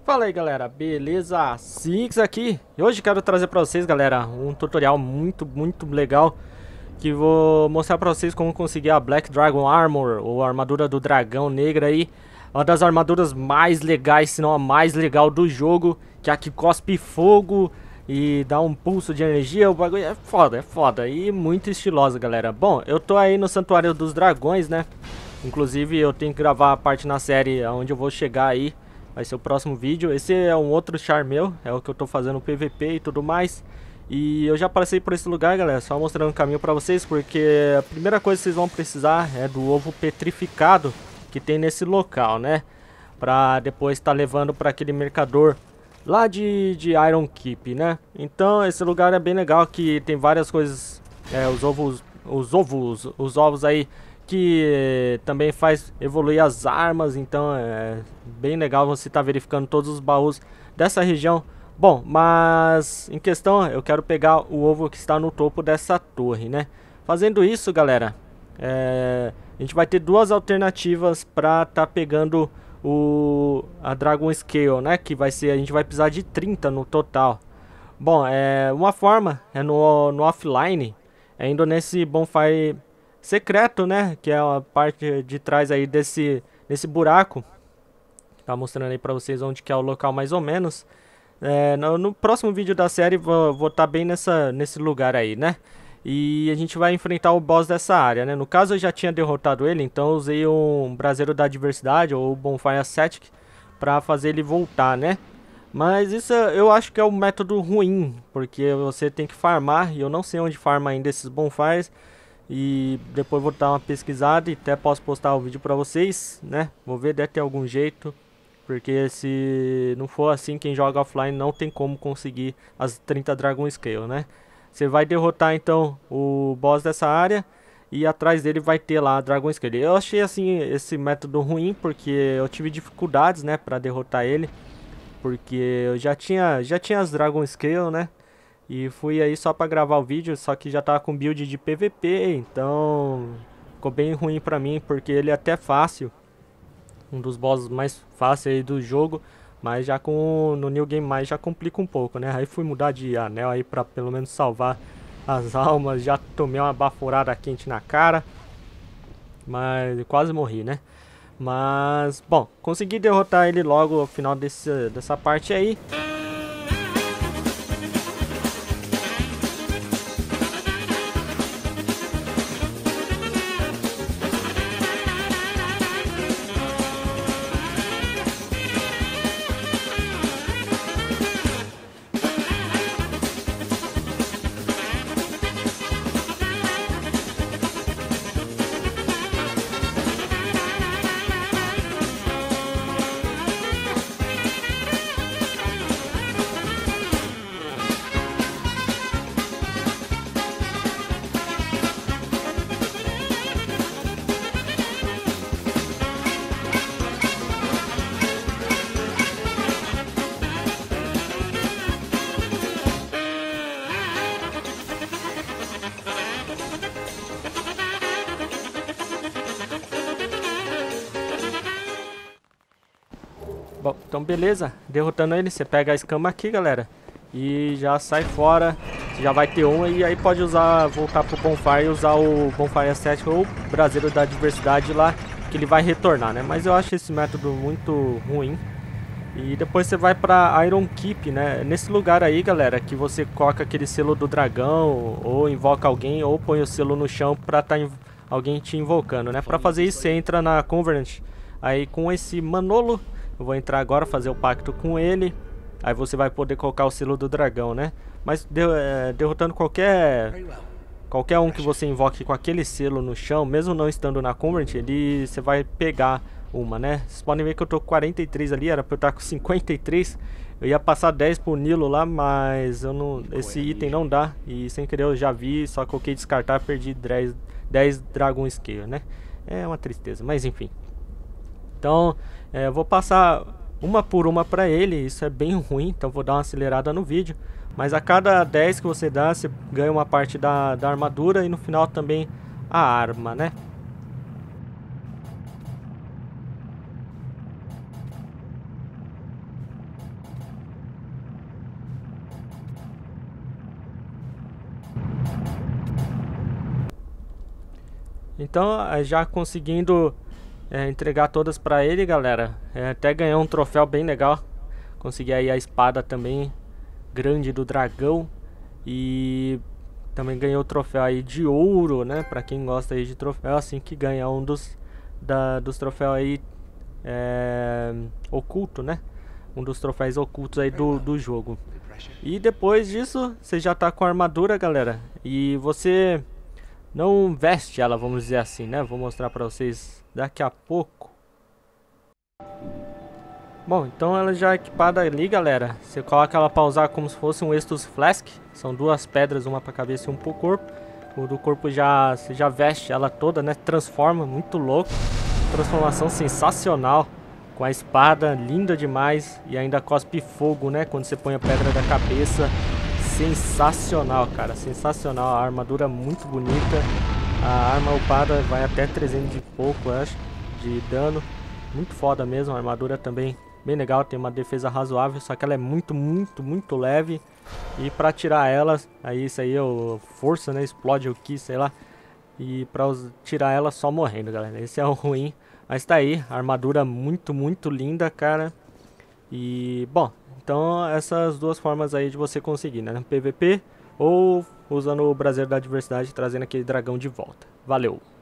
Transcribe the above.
Fala aí galera, beleza? Six aqui. E hoje quero trazer pra vocês, galera, um tutorial muito legal, que vou mostrar pra vocês como conseguir a Black Dragon Armor, ou a armadura do dragão negra aí. Uma das armaduras mais legais, se não a mais legal do jogo, que é a que cospe fogo e dá um pulso de energia. O bagulho é foda e muito estilosa, galera. Bom, eu tô aí no Santuário dos Dragões, né? Inclusive eu tenho que gravar a parte na série onde eu vou chegar aí. Vai ser o próximo vídeo. Esse é um outro char meu, é o que eu tô fazendo PVP e tudo mais. E eu já passei por esse lugar, galera, só mostrando o caminho pra vocês, porque a primeira coisa que vocês vão precisar é do ovo petrificado que tem nesse local, né? Pra depois estar levando pra aquele mercador lá de Iron Keep, né? Então esse lugar é bem legal, que tem várias coisas, os ovos aí, que também faz evoluir as armas. Então é bem legal você estar verificando todos os baús dessa região. Bom, mas em questão eu quero pegar o ovo que está no topo dessa torre, né? Fazendo isso, galera, a gente vai ter duas alternativas para estar pegando a Dragon Scale, né? Que vai ser, a gente vai precisar de 30 no total. Bom, uma forma é no offline, indo nesse bonfire secreto, né? Que é a parte de trás aí desse buraco. Tá mostrando aí pra vocês onde que é o local mais ou menos. No próximo vídeo da série vou estar bem nesse lugar aí, né? E a gente vai enfrentar o boss dessa área, né? No caso eu já tinha derrotado ele, então eu usei um braseiro da diversidade, ou Bonfire Ascetic, pra fazer ele voltar, né? Mas isso eu acho que é um método ruim, porque você tem que farmar, e eu não sei onde farma ainda esses bonfires. E depois vou dar uma pesquisada e até posso postar o vídeo pra vocês, né? Vou ver, deve ter algum jeito. Porque se não for assim, quem joga offline não tem como conseguir as 30 Dragon Scale, né? Você vai derrotar então o boss dessa área e atrás dele vai ter lá a Dragon Scale. Eu achei assim esse método ruim porque eu tive dificuldades, né, pra derrotar ele. Porque eu já tinha as Dragon Scale, né? E fui aí só pra gravar o vídeo, só que já tava com build de PVP, então ficou bem ruim pra mim, porque ele é até fácil. Um dos bosses mais fáceis aí do jogo, mas já no New Game Mais já complica um pouco, né? Aí fui mudar de anel aí pra pelo menos salvar as almas, já tomei uma baforada quente na cara, mas quase morri, né? Mas, bom, consegui derrotar ele logo ao final dessa parte aí. Bom, então beleza, derrotando ele, você pega a escama aqui, galera, e já sai fora. Você já vai ter uma e aí pode voltar pro Bonfire e usar o Bonfire Ascetic ou o braseiro da diversidade lá, que ele vai retornar, né? Mas eu acho esse método muito ruim. E depois você vai pra Iron Keep, né? Nesse lugar aí, galera, que você coloca aquele selo do dragão, ou invoca alguém, ou põe o selo no chão pra alguém te invocando, né? Pra fazer isso, você entra na Covenant, aí com esse Manolo. Eu vou entrar agora, fazer o pacto com ele. Aí você vai poder colocar o selo do dragão, né? Mas derrotando qualquer um que você invoque com aquele selo no chão, mesmo não estando na Convert, você vai pegar uma, né? Vocês podem ver que eu tô com 43 ali, era pra eu estar com 53. Eu ia passar 10 pro Nilo lá, mas eu não, esse item não dá. E sem querer eu já vi, só coloquei descartar, perdi 10 Dragon Scale, né? É uma tristeza, mas enfim. Então, eu vou passar uma por uma pra ele, isso é bem ruim, então vou dar uma acelerada no vídeo. Mas a cada 10 que você dá, você ganha uma parte da armadura e no final também a arma, né? Então, já conseguindo entregar todas pra ele, galera. Até ganhou um troféu bem legal. Consegui aí a espada também grande do dragão. E também ganhou o troféu aí de ouro, né? Pra quem gosta aí de troféu, assim que ganha um dos troféus aí oculto, né? Um dos troféus ocultos aí do jogo. E depois disso, você já tá com a armadura, galera. E você não veste ela, vamos dizer assim, né? Vou mostrar pra vocês daqui a pouco. Bom, então ela já é equipada ali, galera. Você coloca ela pra usar como se fosse um Estus Flask. São duas pedras, uma pra cabeça e um pro corpo. O do corpo você já veste ela toda, né? Transforma, muito louco. Transformação sensacional. Com a espada, linda demais. E ainda cospe fogo, né? Quando você põe a pedra da cabeça. Sensacional, cara. Sensacional. A armadura muito bonita. A arma upada vai até 300 e pouco, eu acho, de dano. Muito foda mesmo. A armadura também bem legal. Tem uma defesa razoável. Só que ela é muito, muito, muito leve. E pra tirar ela, aí isso aí é força, né? Explode o Ki, sei lá. E pra tirar ela só morrendo, galera. Esse é o ruim. Mas tá aí, armadura muito, muito linda, cara. E, bom, então essas duas formas aí de você conseguir, né? PVP ou usando o Braseiro da Adversidade, trazendo aquele dragão de volta. Valeu!